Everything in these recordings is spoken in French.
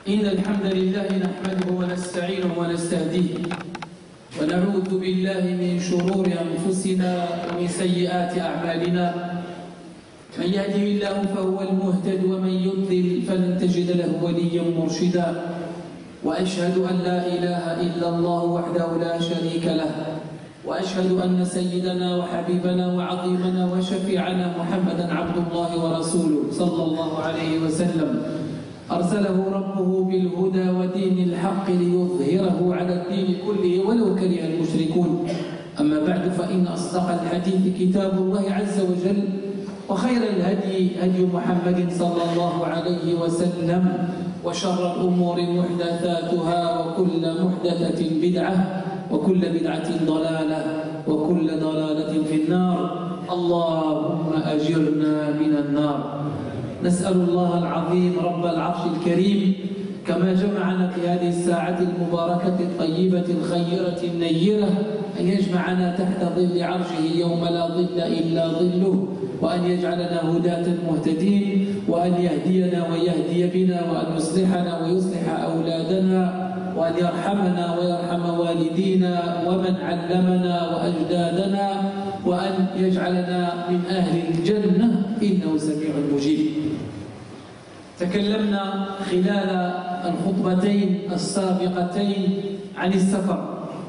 إن الحمد لله نحمده ونستعينه ونستهديه ونعوذ بالله من شرور أنفسنا ومن سيئات أعمالنا. من يهده الله فهو المهتد ومن يضلل فلن تجد له وليا مرشدا. وأشهد أن لا إله إلا الله وحده لا شريك له، وأشهد أن سيدنا وحبيبنا وعظيمنا وشفيعنا محمدا عبد الله ورسوله صلى الله عليه وسلم، أرسله ربه بالهدى ودين الحق ليظهره على الدين كله ولو كره المشركون. أما بعد، فإن أصدق الحديث كتاب الله عز وجل، وخير الهدي هدي محمد صلى الله عليه وسلم، وشر الأمور محدثاتها، وكل محدثة بدعة، وكل بدعة ضلالة، وكل ضلالة في النار. اللهم أجرنا من النار. نسأل الله العظيم رب العرش الكريم كما جمعنا في هذه الساعة المباركة الطيبة الخيرة النيرة أن يجمعنا تحت ظل عرشه يوم لا ظل إلا ظله، وأن يجعلنا هداة مهتدين، وأن يهدينا ويهدي بنا، وأن يصلحنا ويصلح أولادنا، وأن يرحمنا ويرحم والدينا ومن علمنا وأجدادنا، وأن يجعلنا من أهل الجنة إنه سميع مجيب. تكلمنا خلال الخطبتين السابقتين عن السفر،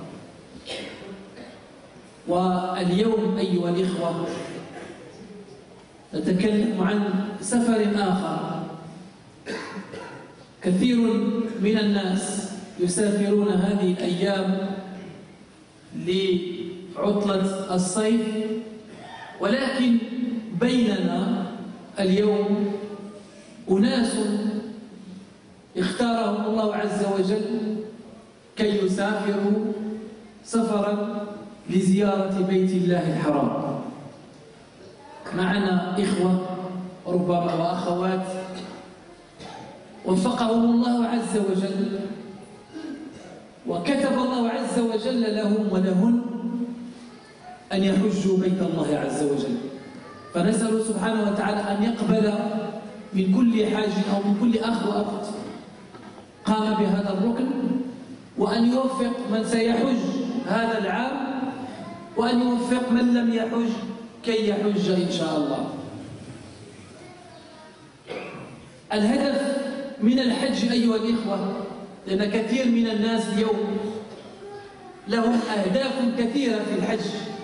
واليوم أيها الإخوة نتكلم عن سفر آخر. كثير من الناس يسافرون هذه الأيام لعطلة الصيف، ولكن بيننا اليوم أناس اختارهم الله عز وجل كي يسافروا سفرا لزيارة بيت الله الحرام. معنا إخوة ربما وأخوات وفقهم الله عز وجل، وكتب الله عز وجل لهم ولهن أن يحجوا بيت الله عز وجل. فنسأل سبحانه وتعالى أن يقبل من كل حاج أو من كل أخ وأخت قام بهذا الركن، وأن يوفق من سيحج هذا العام، وأن يوفق من لم يحج كي يحج إن شاء الله. الهدف من الحج أيها الإخوة، لأن كثير من الناس اليوم لهم أهداف كثيرة في الحج،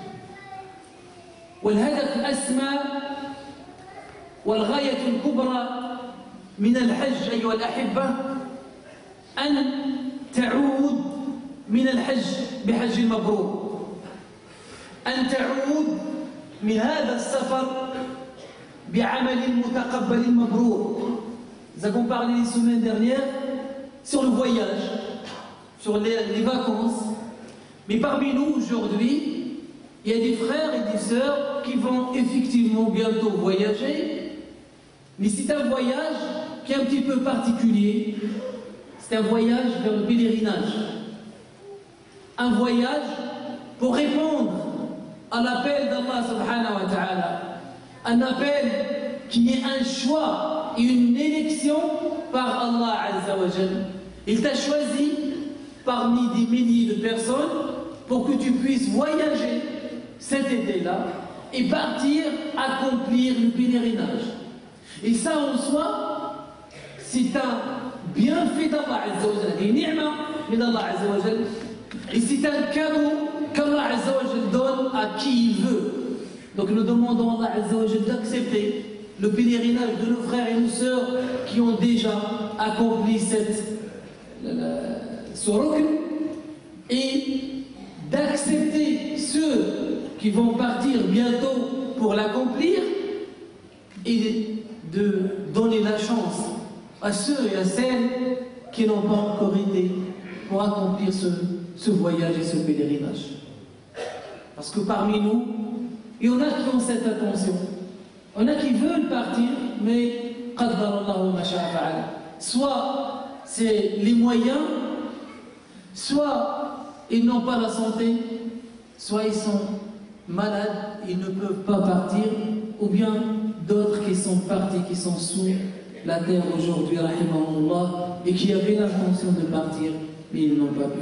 والهدف الأسمى والغاية الكبرى من الحج أيها الأحبة أن تعود من الحج بحج مبرور، أن تعود من هذا السفر بعمل متقبل مبرور. Nous avons parlé les semaines dernières sur le voyage, sur les vacances, mais parmi nous aujourd'hui, il y a des frères et des sœurs qui vont effectivement bientôt voyager, mais c'est un voyage qui est un petit peu particulier. C'est un voyage vers le pèlerinage, un voyage pour répondre à l'appel d'Allah subhanahu wa ta'ala, un appel qui est un choix et une élection par Allah azza wa jal. Il t'a choisi parmi des milliers de personnes pour que tu puisses voyager cet été-là et partir accomplir le pèlerinage. Et ça en soi, c'est un bienfait d'Allah azza wa jal, une ni'ma d'Allah azza wa jal, et c'est un cadeau qu'Allah azza wa jal donne à qui il veut. Donc nous demandons à Allah azza wa jal d'accepter le pèlerinage de nos frères et nos sœurs qui ont déjà accompli ce rukn, et d'accepter ceux qui vont partir bientôt pour l'accomplir, et de donner la chance à ceux et à celles qui n'ont pas encore été pour accomplir ce voyage et ce pèlerinage. Parce que parmi nous, il y en a qui ont cette attention. Il y en a qui veulent partir, mais soit c'est les moyens, soit ils n'ont pas la santé, soit ils sont malades, ils ne peuvent pas partir, ou bien d'autres qui sont partis, qui sont sous la terre aujourd'hui, rahimahullah, et qui avaient l'intention de partir, mais ils n'ont pas pu.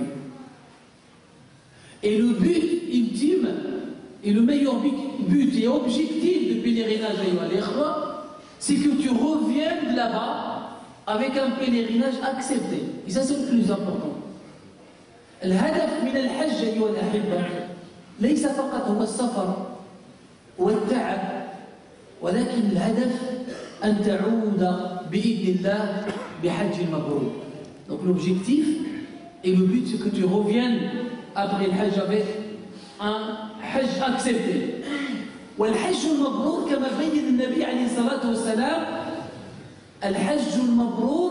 Et le but ultime, et le meilleur but et objectif de pèlerinage à l'Ikhwa, c'est que tu reviennes là-bas avec un pèlerinage accepté. Et ça, c'est le plus important. الهدف من الحج أيها الأحبة ليس فقط هو السفر والتعب ولكن الهدف أن تعود بإذن الله بحج مبرور. Donc l'objectif et le but c'est que tu reviennes après le hajj avec un hajj accepté. والحج المبرور كما بين النبي عليه الصلاة والسلام الحج المبرور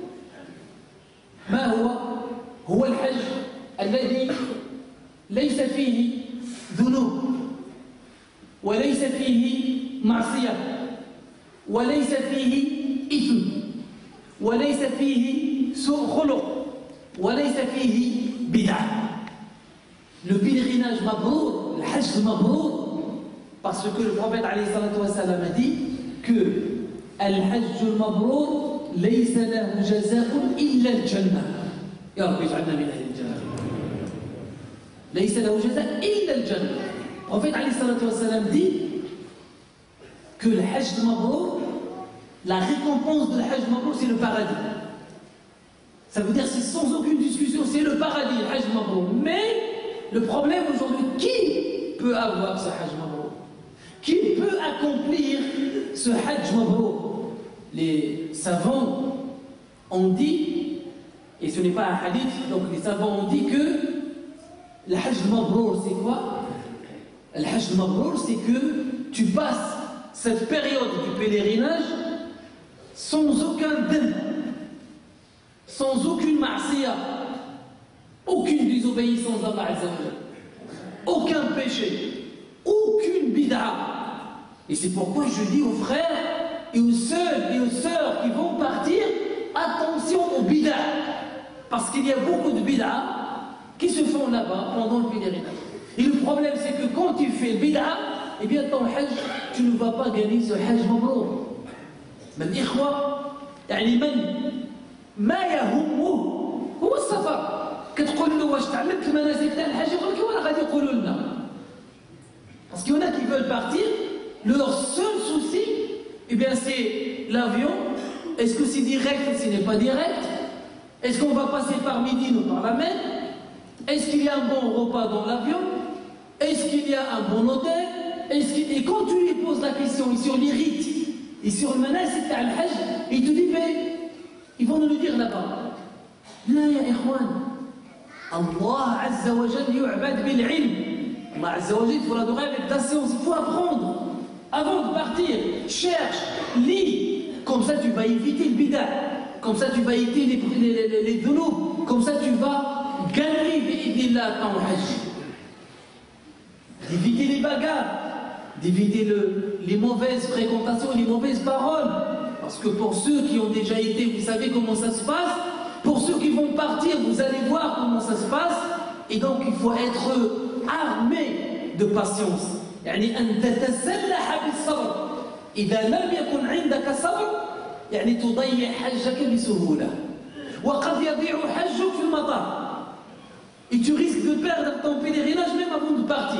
ما هو؟ هو الحج الذي ليس فيه ذنوب وليس فيه معصية وليس فيه إثم وليس فيه سوء خلق وليس فيه بدعة. Le pèlerinage mabrour, le hajj mabrour, parce que le prophète alayhi salatu wa salam a dit que al-hajj al-mabrour laysa lahu jazaa'un illa al-jannah. Ya Rabbi ij'alna min ahli al-jannah. Laysa lahu jazaa'un illa al-jannah. Le prophète alayhi salatu wa salam dit que le hajj mabrour, la récompense de le hajj mabrour, c'est le paradis. Ça veut dire c'est sans aucune discussion, c'est le paradis, le hajj mabrour. Mais le problème aujourd'hui, qui peut avoir ce hajj mabrour? Qui peut accomplir ce hajj mabrour? Les savants ont dit, et ce n'est pas un hadith, donc les savants ont dit que le hajj mabrour c'est quoi? Le hajj mabrour c'est que tu passes cette période du pèlerinage sans aucun dîn, sans aucune ma'siya, aucune désobéissance à Allah Azza wa Jalla, aucun péché, aucune bid'a. Et c'est pourquoi je dis aux frères et aux sœurs qui vont partir, attention aux bid'a. Parce qu'il y a beaucoup de bid'a qui se font là-bas pendant le pèlerinage. Et le problème c'est que quand tu fais le bid'a, eh bien ton hajj, tu ne vas pas gagner ce hajj mabrour. من إخوة يعني من ما يهمه هو السفر. كتقول له واش تعلمت المناسك تاع الحج يقول لك وانا غادي يقولوا لنا. Parce qu'il y en a qui veulent partir, leur seul souci, eh bien c'est l'avion. Est-ce que c'est direct ou ce n'est pas direct? Est-ce qu'on va passer par Médine ou par la mer? Est-ce qu'il y a un bon repas dans l'avion? Est-ce qu'il y a un bon hôtel? Et quand tu lui poses la question sur les rites et sur le manasik t'a al-hajj, il te dit mais ils vont nous le dire là-bas. Là ya ikhwan, Allah Azza wa Jalla yu'bad bil ilm. Allah Azza wa Jalla, il faut l'adorer avec ta science, il faut apprendre. Avant de partir, cherche, lis. Comme ça tu vas éviter le bid'a. Comme ça tu vas éviter les dhunub. Comme ça tu vas gagner bi'idnillah ton hajj. D'éviter les bagarres, d'éviter les mauvaises fréquentations, les mauvaises paroles. Parce que pour ceux qui ont déjà été, vous savez comment ça se passe. Pour ceux qui vont partir, vous allez voir comment ça se passe. Et donc il faut être armé de patience. يعني أن تتسلح بالصبر. إذا لم يكن عندك صبر يعني تضيع حجك بسهولة. وقد يضيع حجك في المطار. Et tu risques de perdre ton pèlerinage même avant de partir.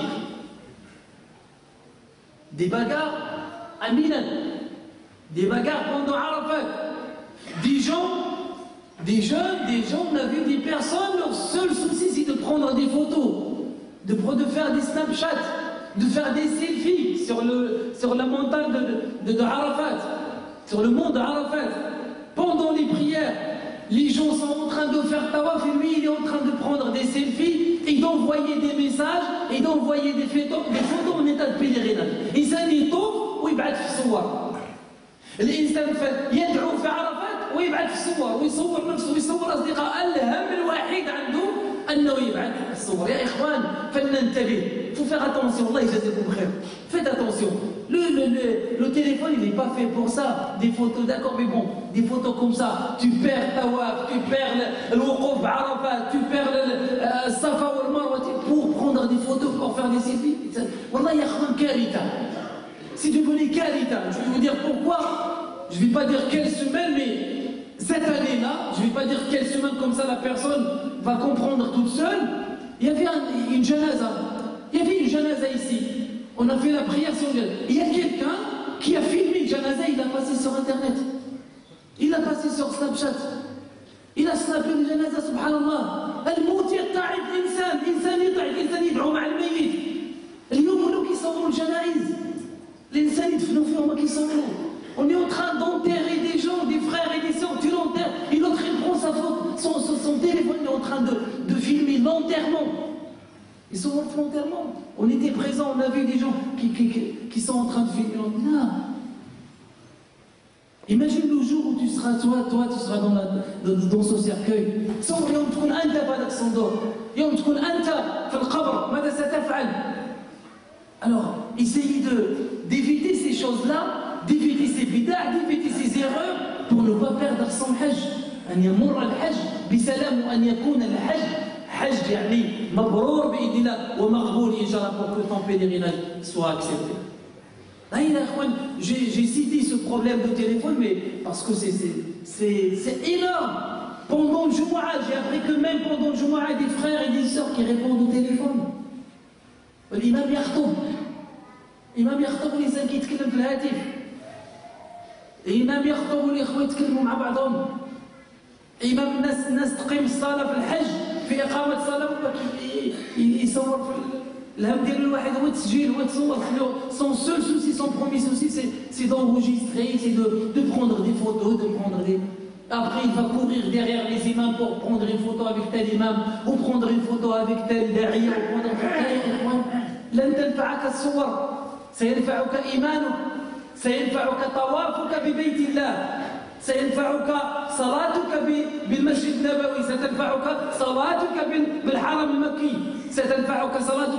Des bagarres à Milan, des bagarres pendant Arafat, des jeunes, on a vu des personnes, leur seul souci c'est de prendre des photos, de faire des Snapchat, de faire des selfies sur la montagne de Arafat, sur le mont d'Arafat. Pendant les prières, les gens sont en train de faire tawaf et lui il est en train de prendre des selfies et d'envoyer des messages et d'envoyer des photos en état de pèlerinage. إنسان يطوف ويبعث في الصور. الإنسان يدعو في عرفات ويبعث في الصور ويصور نفسه ويصور أصدقاء. الهم الوحيد عنده أنه يبعث في الصور. يا إخوان فلننتبه. Il faut faire attention. Allah يجزيكم خير. Faites attention. Le téléphone il n'est pas fait pour ça. Des photos d'accord mais bon. Des photos comme ça. Tu perds tawaf, tu perds le wuquf Arafat, tu perds le Safa ou le Marwa pour prendre des photos, pour faire des selfies. Wallah ya khwan karita. Si tu connais karita, je vais vous dire pourquoi. je ne vais pas dire quelle semaine, mais cette année-là, je ne vais pas dire quelle semaine, comme ça la personne va comprendre toute seule. Il y avait une janaza. Il y avait une janaza ici. On a fait la prière sur le... Il y a quelqu'un qui a filmé le janaza, il l'a passé sur Internet. Il l'a passé sur Snapchat. Il a snappé le janaza, subhanallah. الموت يتعب إنسان يتعب إنسان يدعو مع الميت. اليوم ولاو كيصوروا الجنائز. الإنسان يدفنوا فيهم ما كيصوروا. On est en train d'enterrer des gens, des frères et des sœurs, tu l'enterres, et l'autre il prend son téléphone, il est en train de filmer l'enterrement. Ils sont morts l'enterrement. On était présents, on a vu des gens qui sont en train de filmer l'enterrement. Imagine le jour où tu seras, toi tu seras dans ce cercueil. صور يوم تكون أنت في هذاك الصندوق، يوم تكون أنت في القبر، ماذا ستفعل؟ Alors, essayez d'éviter ces choses-là, d'éviter ces bid'ah, d'éviter ces erreurs pour ne pas perdre son hajj. أن يمر الحج بسلام وأن يكون الحج حج يعني مبرور بإذن الله ومقبول إن شاء الله pour que ton pèlerinage soit accepté. J'ai cité ce problème de téléphone, mais parce que c'est énorme. Pendant le Jumu'ah, j'ai appris que même pendant le Jumu'ah, il y a des frères et des sœurs qui répondent au téléphone. الإمام يخطب الإنسان كيتكلم في الهاتف. الإمام يخطب والإخوة يتكلموا مع بعضهم. الإمام الناس تقيم الصلاة في الحج في إقامة الصلاة يصور في الهم ديال الواحد هو التسجيل هو تصور. Son seul souci, son premier souci, c'est d'enregistrer, c'est de prendre des photos, de prendre des... Après, il va courir derrière les imams pour prendre une photo avec tel imam, ou prendre une photo avec tel da'iya, ou prendre une photo. لن تنفعك الصور، سينفعك إيمانك، سينفعك طوافك ببيت الله، سينفعك صلاتك بالمسجد النبوي، ستنفعك صلاتك بالحرم المكي، ستنفعك صلاتك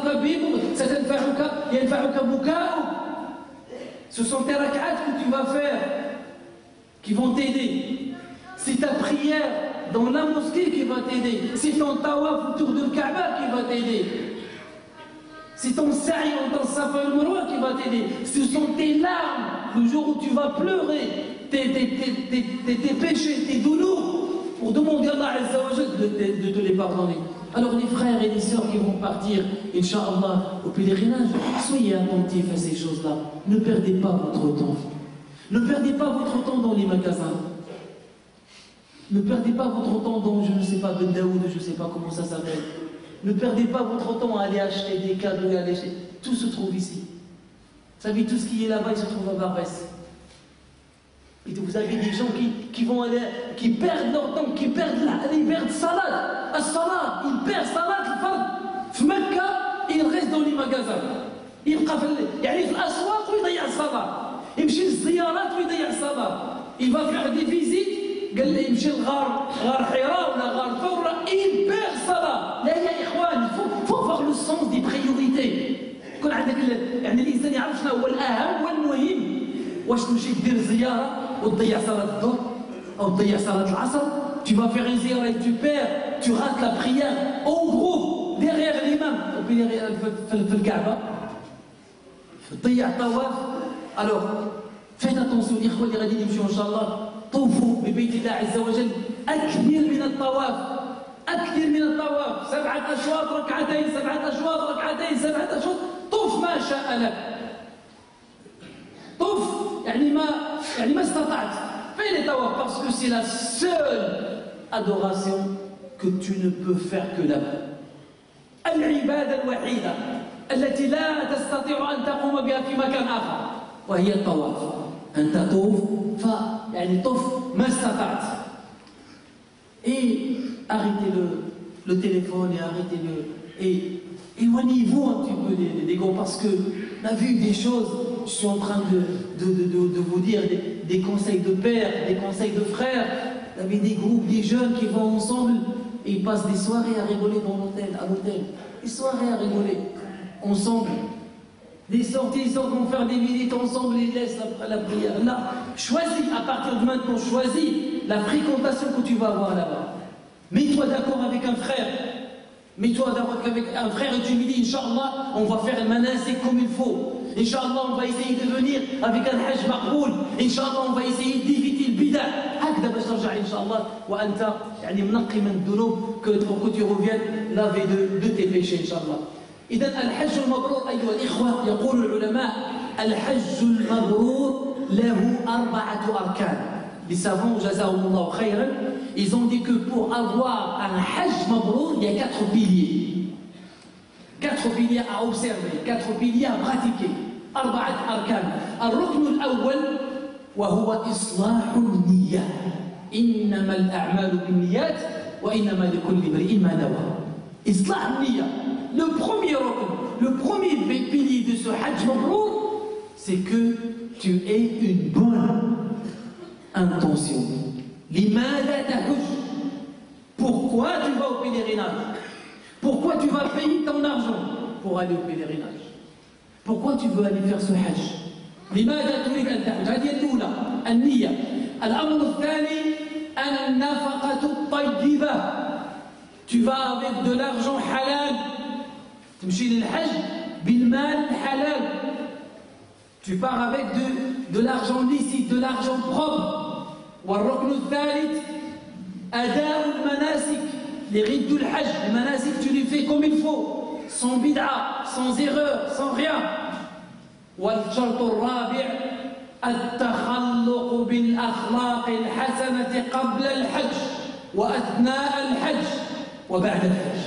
ينفعك بكاؤك. Ce sont tes rak'at que tu vas faire qui vont t'aider. C'est ta prière dans la mosquée qui va t'aider. C'est ton tawaf autour de Kaaba qui va t'aider. C'est ton sa'i ou ton safa al-marwa qui va t'aider. Ce sont tes larmes le jour où tu vas pleurer, tes péchés, tes doulours, pour demander à Allah Azza wa Jalla de te les pardonner. Alors les frères et les sœurs qui vont partir, Inch'Allah, au pèlerinage, soyez attentifs à ces choses-là. Ne perdez pas votre temps. Ne perdez pas votre temps dans les magasins. Ne perdez pas votre temps dans, je ne sais pas, Ben Daoud, je ne sais pas comment ça s'appelle. Ne perdez pas votre temps à aller acheter des cadeaux, à aller acheter. Tout se trouve ici. Vous savez, tout ce qui est là-bas, il se trouve à Barbès. Et vous avez des gens qui vont aller, qui perdent leur temps, ils perdent salat, as-salat, ils perdent salat, في مكة il reste dans les magasins. يبقى يعني في الأسواق ويضيع الصلاة. يمشي للزيارات ويضيع الصلاة. Il va faire des visites. قال لي يمشي لغار حراء ولا غار ثورة il perd الصلاة. لا يا إخوان faut avoir le sens des priorités. كل عندك يعني الإنسان يعرف شنو هو الأهم والمهم. واش تمشي دير زيارة وتضيع صلاة الظهر أو تضيع صلاة العصر. Tu vas faire une ziyara et tu perds, tu rates la prière au groupe derrière l'imam في الكعبة. تضيع الطواف. Alors faites attention الإخوة اللي غادي يمشيو إن شاء الله. طوفوا ببيت الله عز وجل أكثر من الطواف. أكثر من الطواف. 7 أشواط ركعتين 7 أشواط ركعتين 7 أشواط. طوف ما شاء لك. طوف يعني ما استطعت. Fais les tawaf parce que c'est la seule adoration que tu ne peux faire que là-bas. العبادة الوحيدة التي لا تستطيع أن تقوم بها في مكان آخر وهي الطواف. أن تطوف يعني طف ما استطعت. Et arrêtez le téléphone et arrêtez-le. Et éloignez-vous un petit peu des grands parce que on a vu des choses. Je suis en train de vous dire des conseils de père, des conseils de frères. Vous avez des groupes, des jeunes qui vont ensemble et ils passent des soirées à rigoler à l'hôtel. Des soirées à rigoler ensemble. Des sorties, ils vont faire des visites ensemble, ils laissent la prière. Là, choisis, à partir de maintenant, choisis la fréquentation que tu vas avoir là-bas. Mets-toi d'accord avec un frère. Mets-toi d'accord avec un frère et tu lui dis, Inch'Allah, on va faire le manasik comme il faut. Inch'Allah, on va essayer de venir avec un hajj maqboul. Inch'Allah, on va essayer d'éviter le bid'a. هكذا باش ترجع إن شاء الله وأنت يعني منقي من الذنوب pour que tu reviennes lavé de tes péchés إن شاء الله. إذا الحج المبرور أيها الإخوة يقول العلماء الحج المبرور له 4 أركان. Les savants, jazahumullah khayran, ils ont dit que pour avoir un hajj mabrour, il y a 4 piliers. 4 piliers à observer, 4 piliers à pratiquer. 4 أركان. الركن الأول وهو إصلاح النية. إنما الأعمال بالنيات وإنما لكل امرئ ما نوى. إصلاح النية. Le premier rukn, le premier pilier de ce hajj mabrour, c'est que tu aies une bonne intention. لماذا تحج? Pourquoi tu vas au pèlerinage? Pourquoi tu vas payer ton argent pour aller au pèlerinage? Pourquoi tu veux aller faire ce hajj? لماذا تريد أن تحج؟ هذه الأولى النية. الأمر الثاني النفقة الطيبة. Tu vas avec de l'argent halal. تمشي للحج بالمال halal. Tu pars avec de l'argent licite, de l'argent propre. والركن الثالث أداء المناسك. Les rites du hajj, les manasik, tu les fais comme il faut, sans bid'a, sans erreur, sans rien. والشرط الرابع التخلق بالأخلاق الحسنة قبل الحج وأثناء الحج وبعد الحج.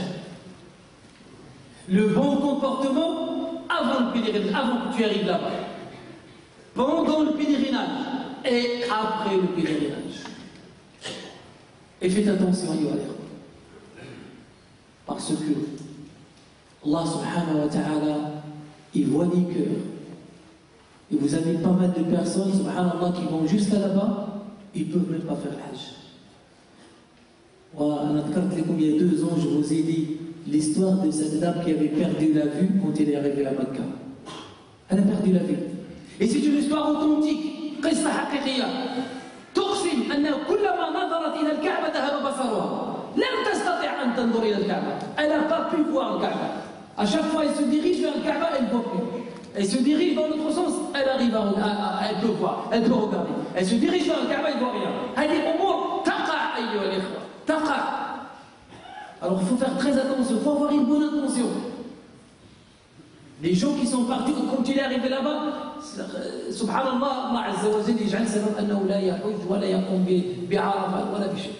Le bon comportement avant le pèlerinage, avant que tu arrives là-bas, pendant le pèlerinage et après le pèlerinage. Et faites attention, parce que Allah subhanahu wa ta'ala, il voit les cœurs. Et vous avez pas mal de personnes, subhanallah, qui vont jusqu'à là-bas, ils ne peuvent même pas faire l'hajj. Il y a 2 ans, je vous ai dit l'histoire de cette dame qui avait perdu la vue quand elle est arrivée à Mecca. Elle a perdu la vue. Et c'est une histoire authentique. قصة حقيقية تقسم أنه كلما نظرت إلى الكعبة ذهب بصرها لم تستطع أن تنظر إلى الكعبة. Elle n'a pas pu voir le Kaaba. À chaque fois elle se dirige vers le Kaaba, elle ne voit plus. Elle se dirige dans l'autre sens, elle arrive elle peut voir, elle peut regarder. Elle se dirige vers le Kaaba, elle ne voit rien. هذه أمور تقع أيها الإخوة تقع. Alors il faut faire très attention, il faut avoir une bonne intention. Les gens qui sont partis, quand il est arrivé là-bas, subhanallah, Allah Azza wa Jalla يجعل سبب أنه لا يحج ولا يقوم بعرفات ولا بشيء.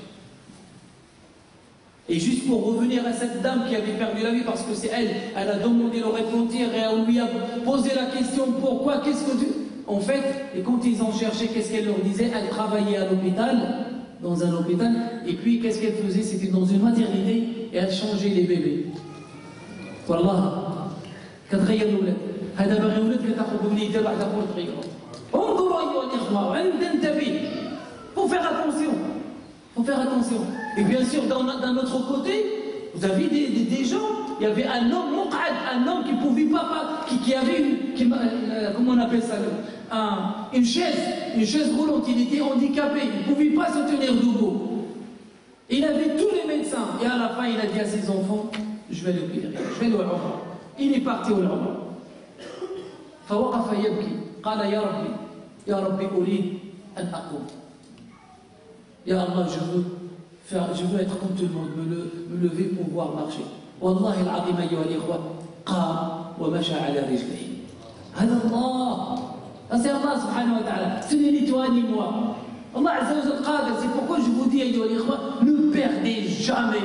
Et juste pour revenir à cette dame qui avait perdu la vie, parce que c'est elle a demandé le repentir et on lui a posé la question pourquoi, qu'est-ce que tu... En fait, et quand ils ont cherché, qu'est-ce qu'elle leur disait? Elle travaillait à l'hôpital, dans un hôpital, et puis qu'est-ce qu'elle faisait? C'était dans une maternité et elle changeait les bébés. Wallah. كتغير الولاد هذا باغي ولد كتاخذ وليده بعد اخر تغيره. انظروا ايها الاخوه وعند ننتبه. Faut faire attention. Faut faire attention. Et bien sûr, d'un autre côté, vous avez des gens, il y avait un homme muq'ad, un homme qui ne pouvait pas, qui avait comment on appelle ça, une chaise roulante, il était handicapé, il ne pouvait pas se tenir debout. Il avait tous les médecins, et à la fin il a dit à ses enfants, je vais le pèlerinage, je vais le Umrah. Il est parti au Umrah. فوقف يبكي قال يا ربي أريد أن أقوم. يا الله, je veux être comme tout le monde, me lever pour pouvoir marcher. والله العظيم أيها الإخوة قام ومشى على رجليه. هذا الله. C'est Allah subhanahu wa ta'ala. Ce n'est ni toi ni moi. Allah Azza wa Jalla qadir. C'est pourquoi je vous dis أيها الإخوة, ne perdez jamais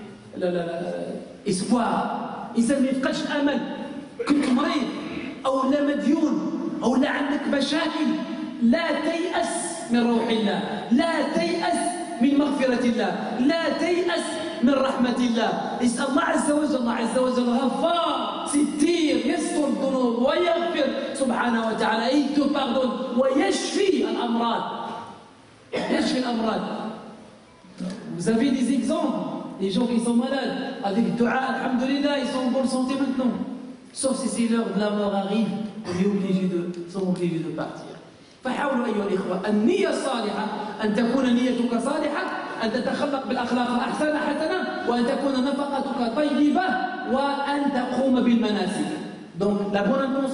l'espoir. إنسان ما يفقدش الأمل. كنت مريض أو لا مديون أو لا عندك مشاكل, لا تيأس من روح الله, لا تيأس من مغفرة الله, لا تيأس من رحمة الله. اسأل الله عز وجل. الله عز وجل غفار ستير يستر الذنوب ويغفر سبحانه وتعالى. Il te pardonne ويشفي الأمراض. يشفي الأمراض. Vous avez des exemples, des gens qui sont malades, avec dua, alhamdulillah, ils sont en bonne santé maintenant. Sauf si l'heure de la mort arrive, on est obligé de partir. فحاولوا أيها الإخوة النية الصالحة أن تكون نيتك صالحة, أن تتخلق بالأخلاق الأحسن حسنة, وأن تكون نفقتك طيبة, وأن تقوم بالمناسك. Donc la bonne intention,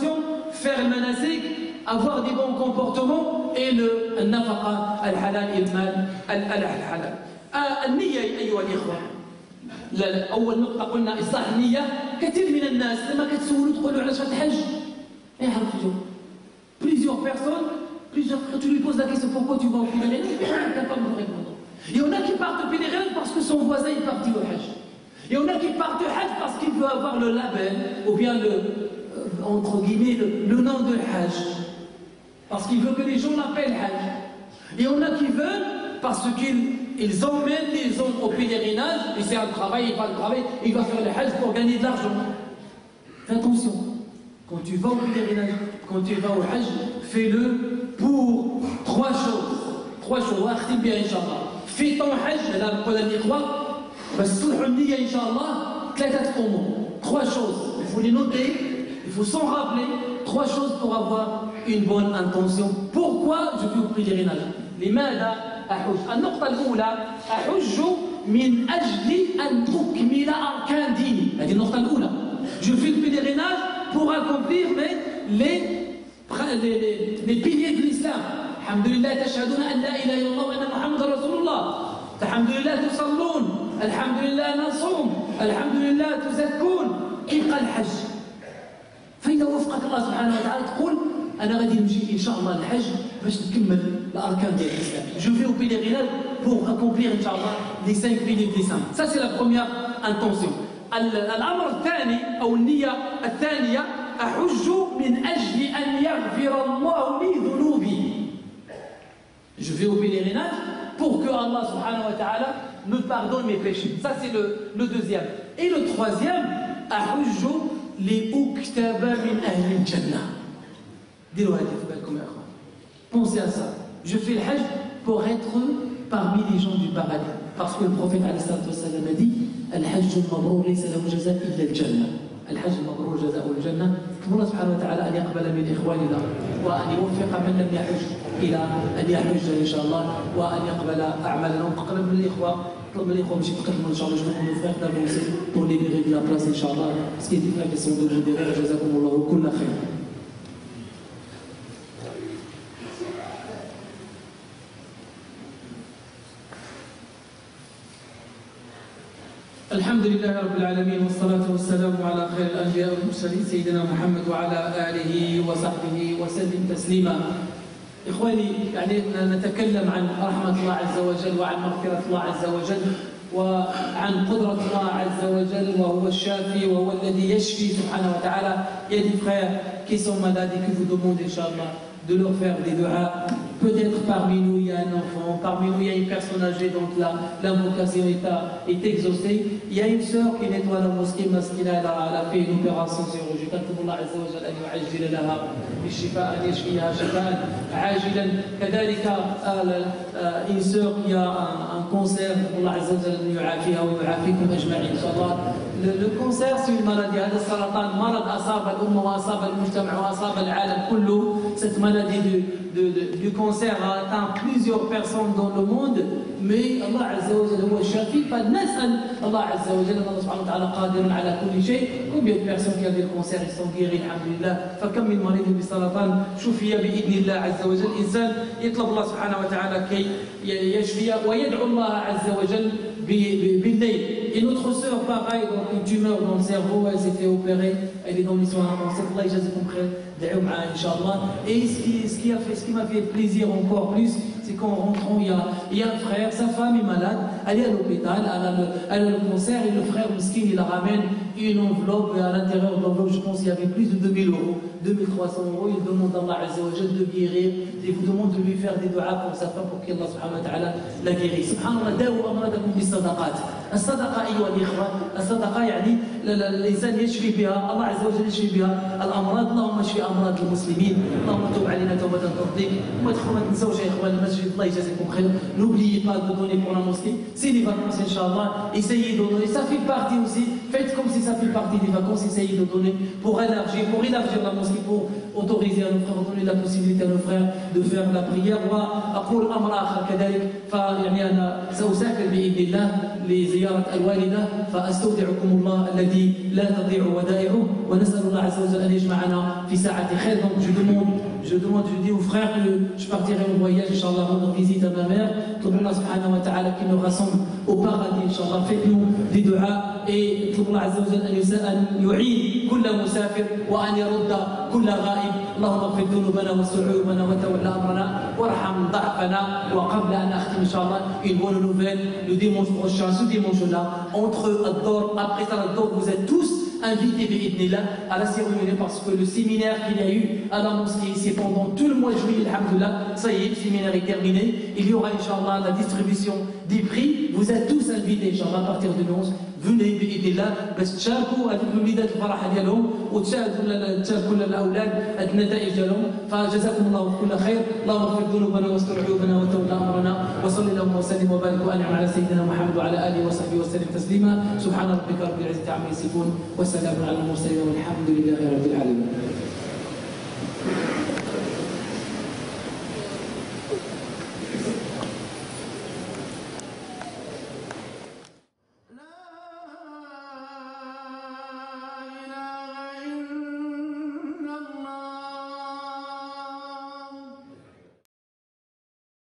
faire le manasik, avoir des bons comportements et le nafaqa al-halal et le mal al-halal. النية أيها الإخوة. أول نقطة قلنا إصلاح النية. كثير من الناس لما كتسولوا تقولوا علاش غتحج ما يعرفش يجاوب. Plusieurs personnes, quand tu lui poses la question pourquoi tu vas au pèlerinage, il n'est pas capable de répondre. Il y en a qui partent au pèlerinage parce que son voisin est parti au Hajj. Il y en a qui partent au Hajj parce qu'il veut avoir le label ou bien entre guillemets le nom de Hajj. Parce qu'il veut que les gens l'appellent Hajj. Et il y en a qui veulent parce qu'ils emmènent les gens au pèlerinage, et c'est un travail, il va le travail, il va faire le Hajj pour gagner de l'argent. Fais attention, quand tu vas au pèlerinage, quand tu vas au Hajj, fais-le pour trois choses. Trois choses, واختم بها إن شاء الله. Fais ton Hajj, là نقول الإخوة, بس تصلحوا النية إن شاء الله, ثلاثة أمور. Trois choses, il faut les noter, il faut s'en rappeler. Trois choses pour avoir une bonne intention. Pourquoi je vais au pèlerinage? لماذا أحج؟ النقطة الأولى أحج من أجل أن تكمل أركان ديني. هذه النقطة الأولى. Je fais le pèlerinage pour accomplir les piliers de l'islam. الحمد لله تشهدون أن لا إله إلا الله وأن محمد رسول الله. الحمد لله تصلون. الحمد لله نصوم. الحمد لله تزكون. كيف قال الحج؟ فإذا وفقك الله سبحانه وتعالى تقول أنا غادي نجي إن شاء الله الحج باش نكمل الأركان ديال الإسلام. Je vais au pèlerinage pour accomplir إن شاء الله les 5 piliers de l'islam. Ça c'est la première intention. الأمر الثاني أو النية الثانية أحج من أجل أن يغفر الله لي ذنوبي. Je vais au pèlerinage pour que Allah subhanahu wa ta'ala me pardonne mes péchés. Ça c'est le deuxième. Et le troisième, أحج لأكتب من أهل الجنة. ديروا هذه في بالكم يا أخوان. Pensez à ça. Je fais le hajj pour être parmi les gens du paradis. Parce que le prophète عليه الصلاة والسلام a dit الحج المبرور ليس له جزاء إلا الجنة. الحج المبرور جزاء الجنة. الله سبحانه وتعالى أن يقبل من إخواننا وأن يوفق من لم يحج إلى أن يحج إن شاء الله وأن يقبل أعمالنا وأقرب من الإخوة. طلب من الإخوة باش يتقدموا إن شاء الله جميعهم nos frères d'avancer pour libérer de la place إن شاء الله. Ce qui est différent qui sont de modérer جزاكم الله كل خير. الحمد لله رب العالمين والصلاة والسلام على خير الأنبياء والمرسلين سيدنا محمد وعلى آله وصحبه وسلم تسليما. إخواني يعني نتكلم عن رحمة الله عز وجل وعن مغفرة الله عز وجل وعن قدرة الله عز وجل وهو الشافي وهو الذي يشفي سبحانه وتعالى. Il y a des frères qui sont malades et qui vous demandent Inch'Allah de leur faire des du'as. Peut-être parmi nous il y a un enfant, parmi nous il y a une personne âgée, donc l'invocation est exaucée. Il y a une sœur qui nettoie la mosquée, elle a fait une opération chirurgicale. Allah Azza wa Jalla an yu'ajjil laha بالشفاء أن يشفيها شفاء عاجلا. كذلك une sœur qui a un cancer, Allah Azza wa Jalla يعافيها ويعافيكم أجمعين إن شاء الله. Le cancer c'est une maladie. هذا السرطان مرض أصاب الأمة وأصاب المجتمع وأصاب العالم كله. Cette maladie du cancer a atteint plusieurs personnes dans le monde, mais Allah Azza wa Jalla huwa shafi. فنسأل الله عز وجل الله سبحانه وتعالى قادر على كل شيء. Combien de personnes qui avaient le cancer ils sont guéris الحمد لله. فكم من مريض بالسرطان شفي بإذن الله عز وجل. الإنسان يطلب الله سبحانه وتعالى كي يشفي ويدعو الله عز وجل بالليل. Et notre sœur, pareil, donc une tumeur dans le cerveau, elle s'est fait opérer, elle est dans l'histoire avancée. Allah يجازيكم خير, دعوا معها إن شاء الله. Et ce qui m'a fait plaisir encore plus, c'est qu'en rentrant, il y a un frère, sa femme est malade, elle est à l'hôpital, elle a le cancer, et le frère Miskin, il ramène une enveloppe, et à l'intérieur de l'enveloppe, je pense qu'il y avait plus de 2000 euros, 2300 euros. Il demande à Allah Azza wa Jalla de guérir, et vous demande de lui faire des du'as pour sa femme, pour qu'Allah subhanahu wa ta'ala la guérisse. Subhanallah, داووا أمراضكم بالصدقات. الصدقة أيها الإخوة، الصدقة يعني الإنسان يشفي بها، الله عز وجل يشفي بها الأمراض. اللهم اشفي أمراض المسلمين، اللهم تب علينا توبة ترضيك. وما تنسوش يا إخوان المسجد، الله يجازيكم خير. N'oubliez pas de donner pour la mosquée, c'est les vacances Inch'Allah, essayez de donner, ça fait partie aussi, faites comme si ça ça fait partie des vacances, essayez de donner pour élargir la mosquée, pour autoriser à nos frères, donner la possibilité à nos frères de faire la prière. وأقول أمر آخر كذلك، فيعني أنا سأسافر بإذن الله لزيارة الوالدة، فأستودعكم الله الذي لا تضيع ودائعه، ونسأل الله عز وجل أن يجمعنا في ساعة خير. Donc je dis aux frères que je partirai en voyage, Inch'Allah, rendre visite à ma mère. اطلبوا الله سبحانه وتعالى qu'il nous rassemble au paradis, Inch'Allah. Faites-nous des du'a et اطلبوا الله عز وجل أن يعين كل مسافر وأن يرد كل غائب. اللهم اغفر ذنوبنا واستر عيوبنا وتولى أمرنا وارحم ضعفنا. وقبل أن أختم Inch'Allah, une bonne nouvelle, le dimanche prochain, ce dimanche-là, entre Ad-Dor, après Salat Ad-Dor, vous êtes tous invités bi'idhnillah à la cérémonie, parce que le séminaire qu'il y a eu à la mosquée, c'est pendant tout le mois de juillet, alhamdoulilah. Ça y est, le séminaire est terminé. Il y aura Inch'Allah la distribution des prix. Vous êtes tous invités Inch'Allah à partir du 11. venez bi'idhnillah باش تشاركوا هذوك الوليدات الفرحه ديالهم وتشاركوا الاولاد النتائج ديالهم. فجزاكم الله كل خير. اللهم اغفر ذنوبنا واستر عيوبنا وتولى امرنا، وصل اللهم وسلم وبارك وانعم على سيدنا محمد وعلى اله وصحبه وسلم تسليما. سبحان ربك رب العزه عما يصفون وسلام على المرسلين والحمد لله رب العالمين.